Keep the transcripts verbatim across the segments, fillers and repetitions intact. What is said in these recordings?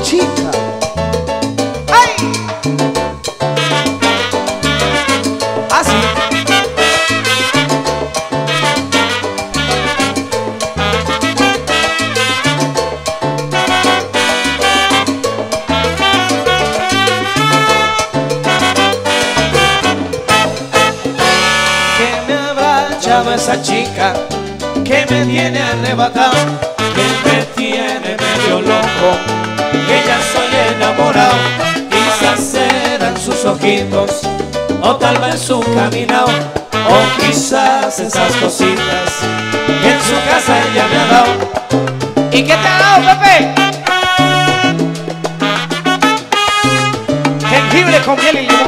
chica. ¡Ay! Así. Que me habrá echado esa chica que me tiene arrebatado, que me tiene medio loco, que ya soy enamorado. Quizás serán sus ojitos, o tal vez su caminado, o quizás esas cositas que en su casa ella me ha dado. ¿Y qué te ha dado, Pepe? Jengibre con miel y limón.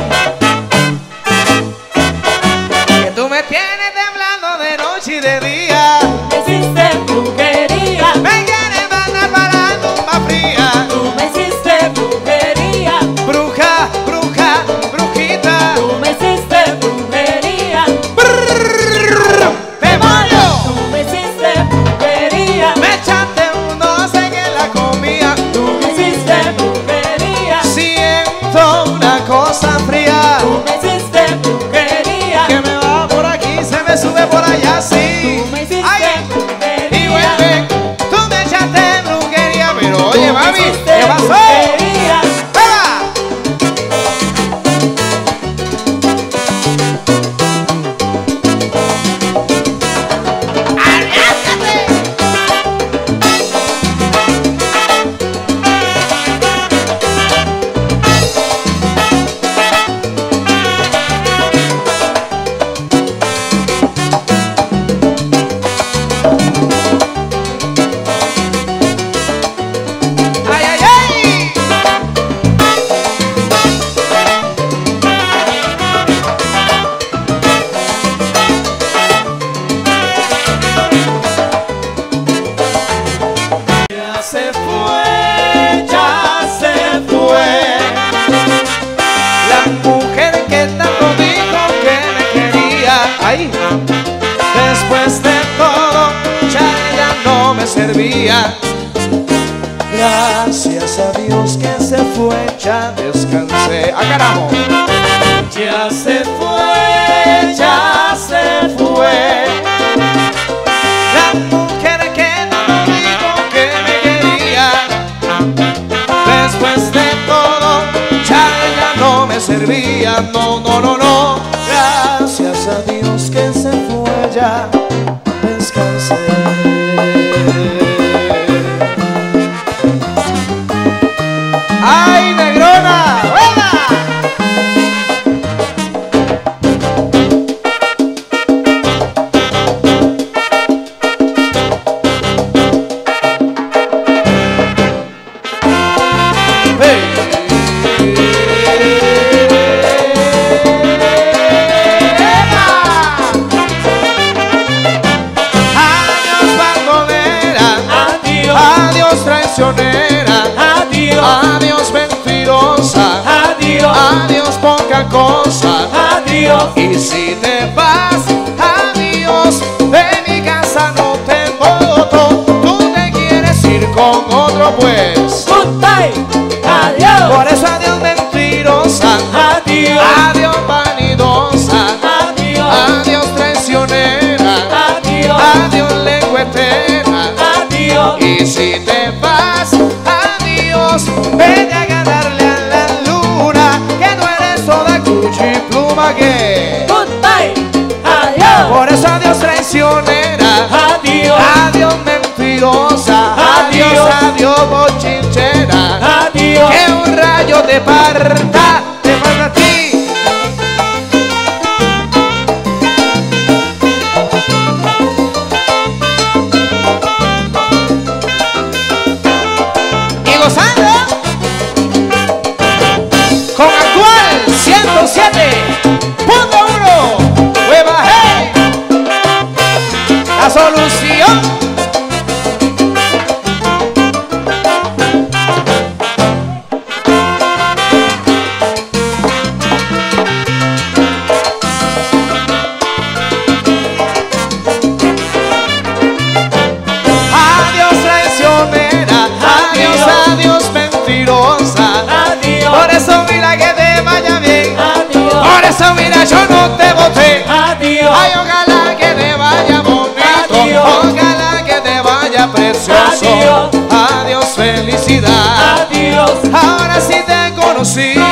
Que tú me tienes temblando de noche y de día. Hiciste brujería, Me quieres mandar para la tumba fría. tú me hiciste brujería, Bruja, bruja, brujita. tú me hiciste brujería, ¡Demonio! tú me hiciste brujería, Me echaste un no sé qué en la comida. tú me hiciste brujería, Siento una cosa fría tú me hiciste brujería, que me va por aquí, se me sube por allá, sí. tú me hiciste Ay, y brujería, vuelve, tú me echaste brujería. Pero tú oye, me mami, hiciste ¿qué pasó? brujería. ¡Eva! ¡Ay, ay, ay! Ya se fue, ya se fue la mujer que tanto dijo que me quería. Ay, después de todo ya ella no me servía. Gracias a Dios que se fue, ya descansé. ¡Ah, carajo! Ya se fue, ya se fue la mujer que no dijo que me quería. Después de todo, ya ella no me servía. No, no, no, no. Gracias a Dios que se fue, ya descansé. ¡Ay, negrona! ¡Buena! Adiós, bandolera. Adiós, Adiós, traicionera. adiós, Adiós, mentirosa. adiós, Adiós, poca cosa. adiós, Y si te vas, adiós. De mi casa no te voto. Tú te quieres ir con otro, pues. goodbye, adiós, Por eso adiós, mentirosa. adiós, Adiós, vanidosa. adiós, Adiós, traicionera. adiós, Adiós, lengüetera. adiós, Y si te vas, adiós. Vete a ganarle a la luna, que no eres toda cuchi pluma que. goodbye, adiós, Por eso adiós, traicionera. adiós, Adiós, mentirosa. Adiós, Adiós. adiós, bochinchera. adiós, Que un rayo te parta, te parta a ti. Y gozando con actual ciento siete punto uno. ¡Hueva, hey! La solución. eso, mira, yo no te boté. Adiós. Ay, ojalá que te vaya bonito. Adiós. Ojalá que te vaya precioso. Adiós. Adiós, felicidad. Adiós. Ahora sí te conocí.